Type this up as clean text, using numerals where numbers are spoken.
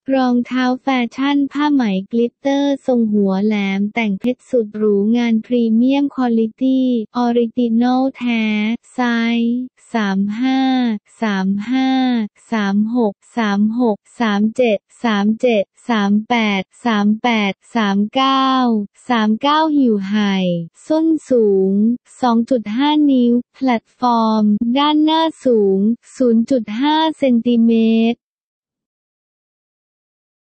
รองเท้าแฟชั่นผ้าไหมกลิตเตอร์ทรงหัวแหลมแต่งเพชรสุดหรูงานพรีเมียมควอลิตี้ออริจินอลแท้ไซส์35 35 36 36 37 37 38 38 39 39หิวไห่ส้นสูง 2.5 นิ้วแพลตฟอร์มด้านหน้าสูง 0.5 เซนติเมตร